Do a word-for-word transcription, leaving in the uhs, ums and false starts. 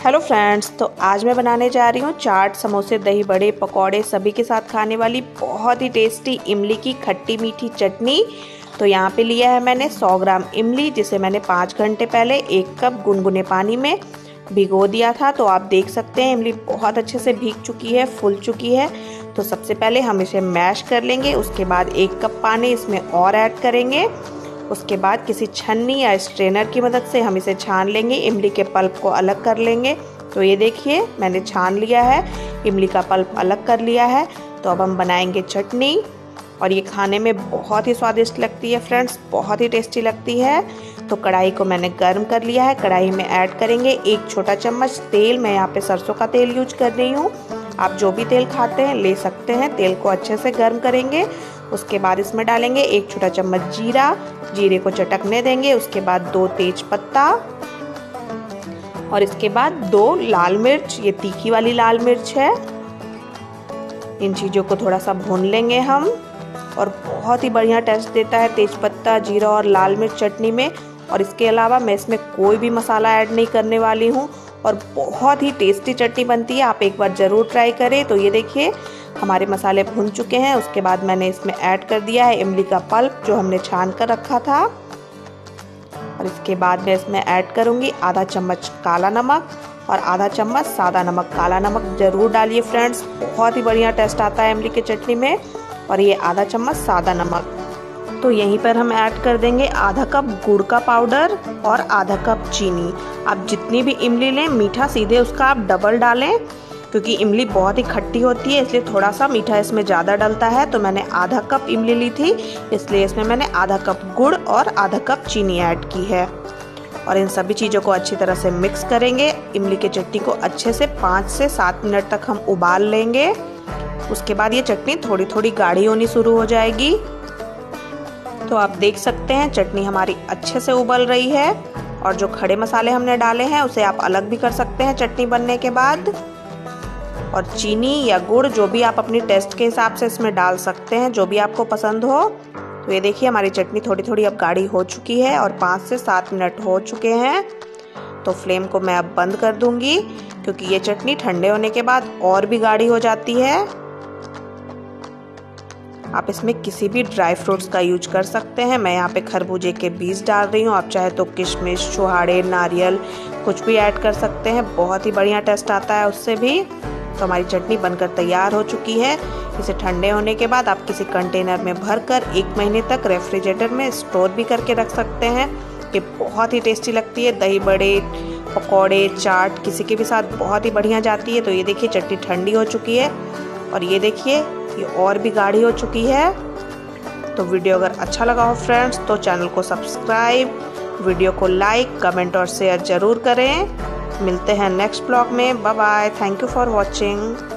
Hello friends, तो आज मैं बनाने जा रही हूँ चाट, समोसे, दही बड़े, पकौड़े सभी के साथ खाने वाली बहुत ही टेस्टी इमली की खट्टी मीठी चटनी। तो यहाँ पे लिया है मैंने सौ ग्राम इमली, जिसे मैंने पाँच घंटे पहले एक कप गुनगुने पानी में भिगो दिया था। तो आप देख सकते हैं इमली बहुत अच्छे से भीग चुकी है, फूल चुकी है। तो सबसे पहले हम इसे मैश कर लेंगे, उसके बाद एक कप पानी इसमें और ऐड करेंगे। उसके बाद किसी छन्नी या स्ट्रेनर की मदद से हम इसे छान लेंगे, इमली के पल्प को अलग कर लेंगे। तो ये देखिए मैंने छान लिया है, इमली का पल्प अलग कर लिया है। तो अब हम बनाएंगे चटनी, और ये खाने में बहुत ही स्वादिष्ट लगती है फ्रेंड्स, बहुत ही टेस्टी लगती है। तो कढ़ाई को मैंने गर्म कर लिया है, कढ़ाई में ऐड करेंगे एक छोटा चम्मच तेल। मैं यहाँ पे सरसों का तेल यूज कर रही हूँ, आप जो भी तेल खाते हैं ले सकते हैं। तेल को अच्छे से गर्म करेंगे, उसके बाद इसमें डालेंगे एक छोटा चम्मच जीरा, जीरे को चटकने देंगे। उसके बाद दो तेज पत्ता, और इसके बाद दो लाल मिर्च, ये तीखी वाली लाल मिर्च है। इन चीज़ों को थोड़ा सा भून लेंगे हम, और बहुत ही बढ़िया टेस्ट देता है तेज पत्ता, जीरा और लाल मिर्च चटनी में। और इसके अलावा मैं इसमें कोई भी मसाला ऐड नहीं करने वाली हूँ, और बहुत ही टेस्टी चटनी बनती है, आप एक बार ज़रूर ट्राई करें। तो ये देखिए हमारे मसाले भुन चुके हैं। उसके बाद मैंने इसमें ऐड कर दिया है इमली का पल्प जो हमने छान कर रखा था, और इसके बाद मैं इसमें ऐड करूँगी आधा चम्मच काला नमक और आधा चम्मच सादा नमक। काला नमक ज़रूर डालिए फ्रेंड्स, बहुत ही बढ़िया टेस्ट आता है इमली की चटनी में। और ये आधा चम्मच सादा नमक। तो यहीं पर हम ऐड कर देंगे आधा कप गुड़ का पाउडर और आधा कप चीनी। आप जितनी भी इमली लें मीठा सीधे उसका आप डबल डालें, क्योंकि इमली बहुत ही खट्टी होती है, इसलिए थोड़ा सा मीठा इसमें ज़्यादा डलता है। तो मैंने आधा कप इमली ली थी, इसलिए इसमें मैंने आधा कप गुड़ और आधा कप चीनी ऐड की है। और इन सभी चीज़ों को अच्छी तरह से मिक्स करेंगे। इमली की चटनी को अच्छे से पाँच से सात मिनट तक हम उबाल लेंगे। उसके बाद ये चटनी थोड़ी थोड़ी गाढ़ी होनी शुरू हो जाएगी। तो आप देख सकते हैं चटनी हमारी अच्छे से उबल रही है, और जो खड़े मसाले हमने डाले हैं उसे आप अलग भी कर सकते हैं चटनी बनने के बाद। और चीनी या गुड़ जो भी आप अपनी टेस्ट के हिसाब से इसमें डाल सकते हैं, जो भी आपको पसंद हो। तो ये देखिए हमारी चटनी थोड़ी थोड़ी अब गाढ़ी हो चुकी है, और पाँच से सात मिनट हो चुके हैं। तो फ्लेम को मैं अब बंद कर दूंगी, क्योंकि ये चटनी ठंडे होने के बाद और भी गाढ़ी हो जाती है। आप इसमें किसी भी ड्राई फ्रूट्स का यूज कर सकते हैं। मैं यहाँ पे खरबूजे के बीज डाल रही हूँ, आप चाहे तो किशमिश, छुहाड़े, नारियल कुछ भी ऐड कर सकते हैं, बहुत ही बढ़िया टेस्ट आता है उससे भी। तो हमारी चटनी बनकर तैयार हो चुकी है। इसे ठंडे होने के बाद आप किसी कंटेनर में भरकर एक महीने तक रेफ्रिजरेटर में स्टोर भी करके रख सकते हैं। ये बहुत ही टेस्टी लगती है, दही बड़े, पकौड़े, चाट किसी के भी साथ बहुत ही बढ़िया जाती है। तो ये देखिए चटनी ठंडी हो चुकी है, और ये देखिए ये और भी गाढ़ी हो चुकी है। तो वीडियो अगर अच्छा लगा हो फ्रेंड्स तो चैनल को सब्सक्राइब, वीडियो को लाइक, कमेंट और शेयर ज़रूर करें। मिलते हैं नेक्स्ट ब्लॉग में। Bye bye, thank you for watching.